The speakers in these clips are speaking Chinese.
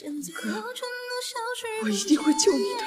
哥，我一定会救你的。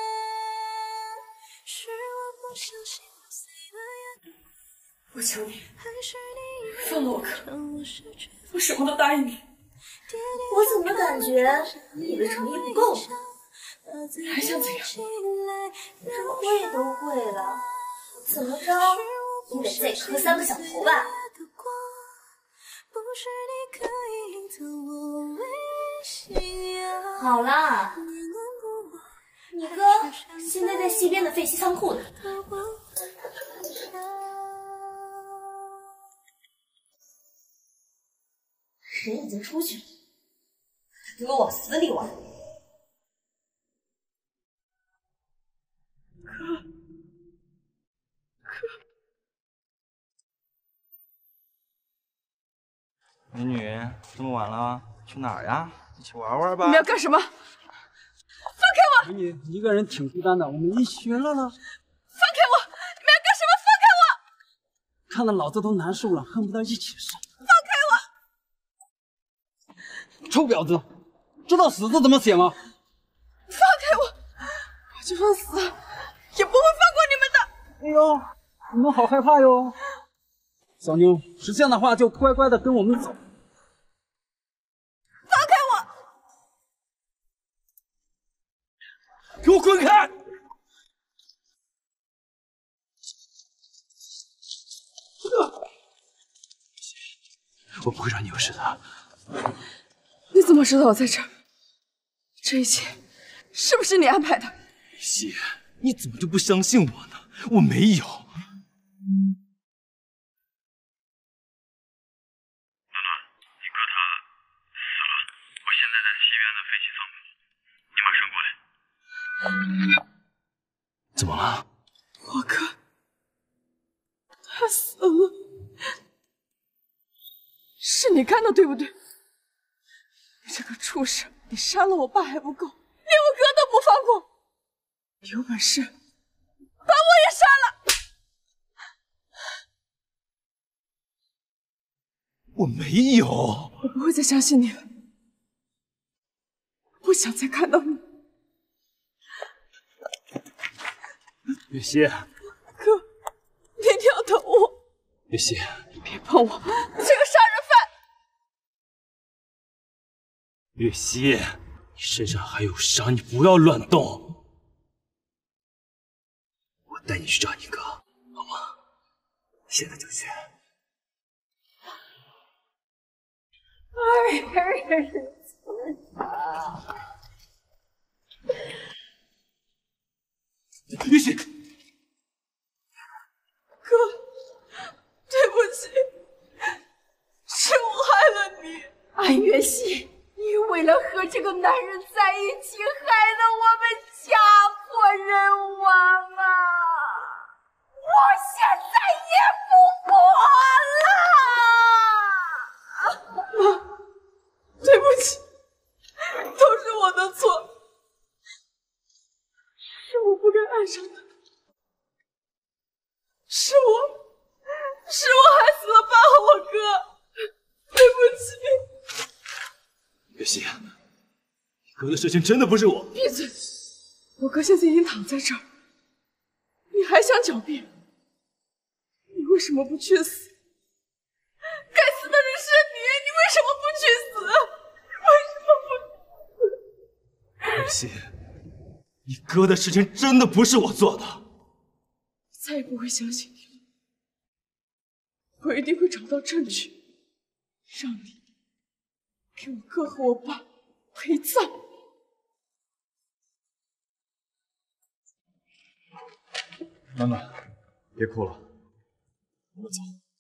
我求你，放了我哥，我什么都答应你。 我怎么感觉你的诚意不够呢？ 还想怎样？ 这会都会了，怎么着也得再磕3个响头吧？好啦，你哥现在在西边的废弃仓库呢。人已经出去了，给我往死里玩！ 美女，这么晚了，去哪儿呀？一起玩玩吧。 你们要干什么？放开我！ 美女一个人挺孤单的，我们一起去热闹。 放开我！你们要干什么？放开我！ 看得老子都难受了，恨不得一起上。 放开我！臭婊子，知道死字怎么写吗？ 放开我！我就算死，也不会放过你们的。 哎呦，你们好害怕哟！小妞，识相的话就乖乖的跟我们走。 放开我！ 给我滚开！我不会让你有事的。 你怎么知道我在这儿？这一切是不是你安排的？ 雨熙，你怎么就不相信我呢？我没有。怎么了？ 我哥，他死了，是你干的对不对？你这个畜生，你杀了我爸还不够，连我哥都不放过，有本事把我也杀了！ 我没有， 我不会再相信你了，不想再看到你。 雨熙， 哥，你挑逗我！ 雨熙， 别碰我，你这个杀人犯！ 雨熙，你身上还有伤，你不要乱动。我带你去找你哥，好吗？现在就去。雨熙。 哥，对不起，是我害了你。 安月熙，你为了和这个男人在一起，害得我们家破人亡啊！我现在也不活了。 妈，对不起，都是我的错，是我不该爱上他。是我害死了爸和我哥，对不起。 月熙，你哥的事情真的不是我。 闭嘴！我哥现在已经躺在这儿，你还想狡辩？你为什么不去死？该死的人是你，你为什么不去死？为什么不去死？ 月熙，你哥的事情真的不是我做的。 再也不会相信你了，我一定会找到证据，让你给我哥和我爸陪葬。 暖暖，别哭了，我们走。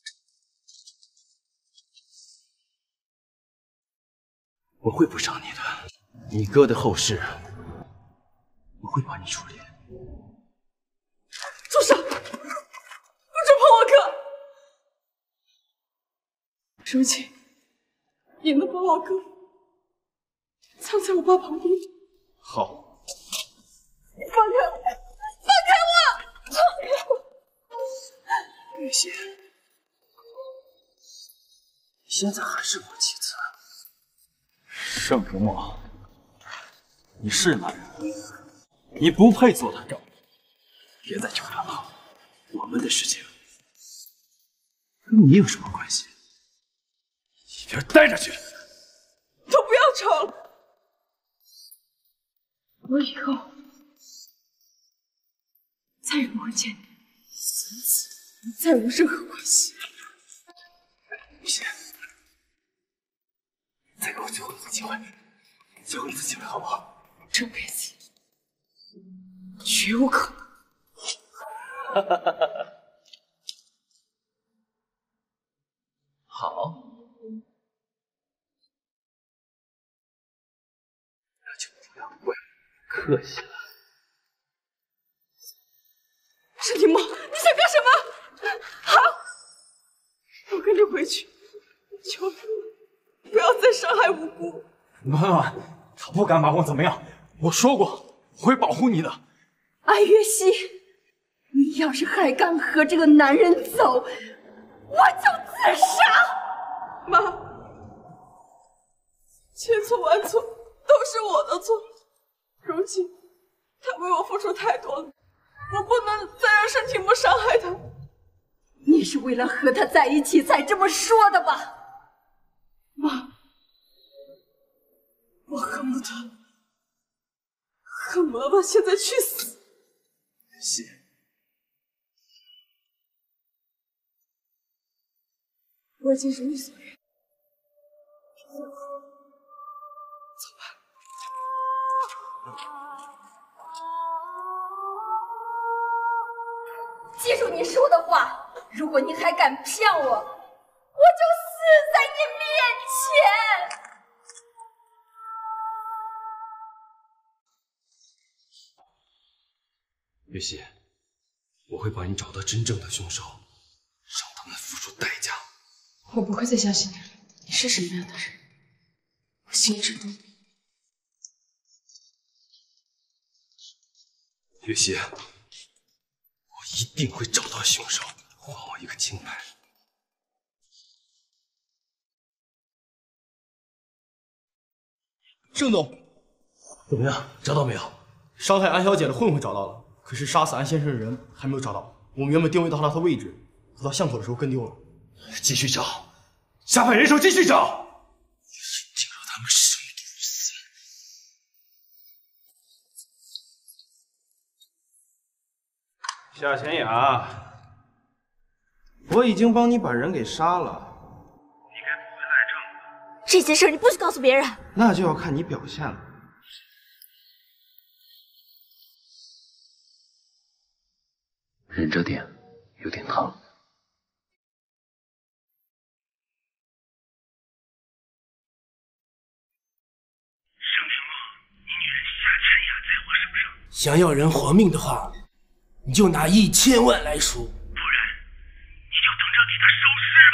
我会补偿你的，你哥的后事我会帮你处理。 住手！不准碰我哥！如今，你能把我哥藏在我爸旁边？ 好。 放开我！放开我！放开我！ 雨熙，你现在还是我妻子。 盛如梦， 你是男人，你不配做他丈夫。别再纠缠了，我们的事情跟你有什么关系？一边待着去！ 都不要吵了，我以后再也不会见你，从此再无任何关系。 雨欣，再给我最后一次机会，最后一次机会，好不好？ 这辈子绝无可能。 好，那就不要怪我客气了。 沈廷梦，你想干什么？好，我跟你回去，求你不要再伤害无辜。 暖暖，他不敢把我怎么样，我说过我会保护你的。 安月溪，你要是还敢和这个男人走，我就自杀！ 妈，千错万错都是我的错，如今他为我付出太多了，我不能再让沈廷梦伤害他。 你是为了和他在一起才这么说的吧？ 妈，我恨不得现在去死。 谢。 我已经如你所愿，走吧。 记住你说的话，如果你还敢骗我，我就死在你面前。 月溪，我会帮你找到真正的凶手，让他们付出代价。 我不会再相信你了，你是什么样的人，我心知肚明。 月溪，我一定会找到凶手，还我一个清白。 盛总， 怎么样，找到没有？ 伤害安小姐的混混找到了，可是杀死安先生的人还没有找到。我们原本定位到了他的位置，可到巷口的时候跟丢了。 继续找，下派人手继续找，一定让他们生不如死。 夏浅雅，我已经帮你把人给杀了，你该不会赖账吧？ 这件事你不许告诉别人。 那就要看你表现了。 忍着点，有点疼。 想要人活命的话，你就拿1000万来赎，不然你就等着给他烧尸吧。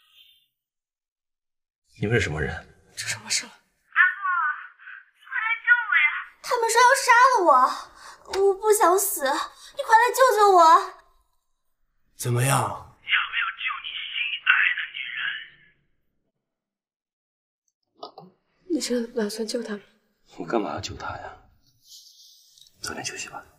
你们是什么人？ 出什么事了？ 阿父，你快来救我呀！他们说要杀了我，我不想死，你快来救救我！ 怎么样？ 要不要救你心爱的女人？ 你真的打算救他们？ 我干嘛要救他呀？早点休息吧。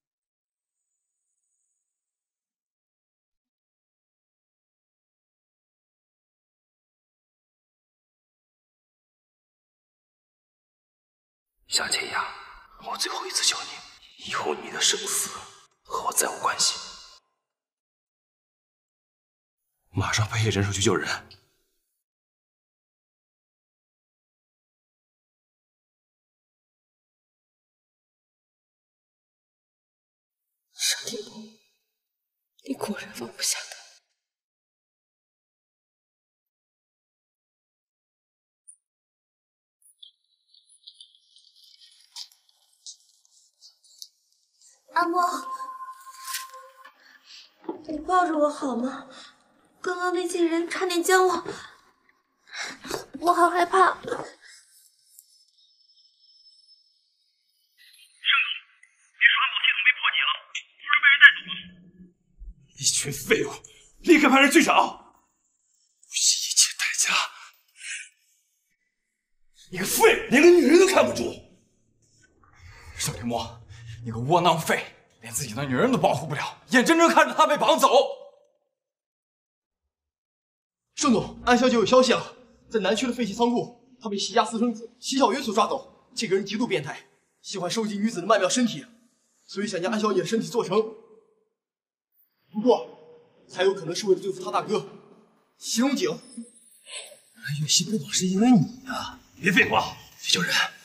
夏浅雅，我最后一次求你，以后你的生死和我再无关系。马上派人手去救人。 沈廷梦，你果然放不下他。 阿莫，你抱着我好吗？刚刚那些人差点将我好害怕。 一群废物，立刻派人去找！不惜一切代价！你个废物，连个女人都看不住！ 墨，你个窝囊废，连自己的女人都保护不了，眼睁睁看着她被绑走。 盛总，安小姐有消息了，在南区的废弃仓库，她被西家私生子西小云所抓走。这个人极度变态，喜欢收集女子的曼妙身体，所以想将安小姐的身体做成。不过，才有可能是为了对付他大哥祁荣景。 来月西不走是因为你呀！ 别废话，徐小人，